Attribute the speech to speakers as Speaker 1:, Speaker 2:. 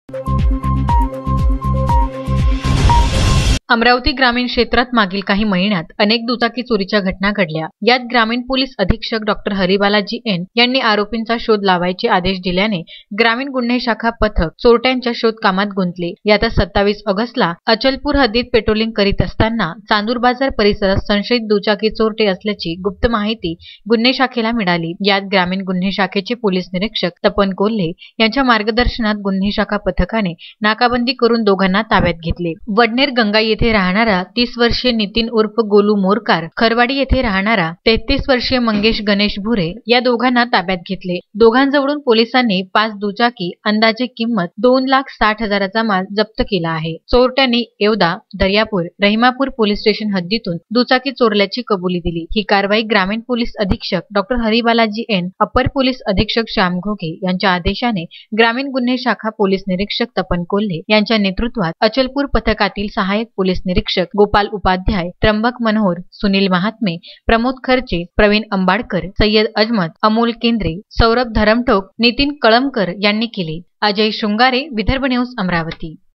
Speaker 1: अमरावती ग्रामीण क्षेत्रात मागील काही महिन्यात अनेक दुचाकी चोरीच्या घटना घडल्या। यात ग्रामीण पोलीस अधीक्षक डॉक्टर हरिबालाजी एन यांनी आरोपींचा शोध लावायचे आदेश दिल्याने ग्रामीण गुन्हे शाखा पथक चोरट्यांच्या शोध कामात गुंतले। यात 27 ऑगस्टला अचलपूर हद्दीत पेट्रोलिंग करीत असताना चांदूर बाजार परिसरात संशयित दुचाकी चोरटे असल्याची गुप्त माहिती गुन्हे शाखेला मिळाली। यात ग्रामीण गुन्हे शाखेचे पोलीस निरीक्षक तपन कोल्हे यांच्या मार्गदर्शनात गुन्हे शाखा पथकाने नाकाबंदी करून दोघांना ताब्यात घेतले। वडनेर गंगा येथे राहणारा 30 वर्षीय नितीन उर्फ गोलू मोरकार, खरवाडी येथे राहणारा 33 वर्षीय मंगेश गणेश भुरे या दोघांना ताब्यात घेतले। दोघांजवळून पोलिसांनी 5 दुचाकी अंदाजे किंमत 2,60,000चा माल जप्त केला आहे। चोरट्यांनी येवदा, दर्यापूर, रहिमापूर पोलीस स्टेशन हद्दीतून दुचाकी चोरल्याची कबुली दिली। ही कारवाई ग्रामीण पोलीस अधीक्षक डॉक्टर हरिबालाजी एन, अपर पोलीस अधीक्षक श्याम घोगे यांच्या आदेशाने ग्रामीण गुन्हे शाखा पोलीस निरीक्षक तपन कोल्हे यांच्या नेतृत्वात अचलपूर पथकातील सहाय्यक पोलीस निरीक्षक गोपाल उपाध्याय, त्र्यंबक मनोहर, सुनील महात्मे, प्रमोद खर्चे, प्रवीण अंबाडकर, सय्यद अजमत, अमोल केंद्रे, सौरभ धरमटोक, नितीन कळमकर यांनी केले। अजय शृंगारे, विदर्भ न्यूज, अमरावती।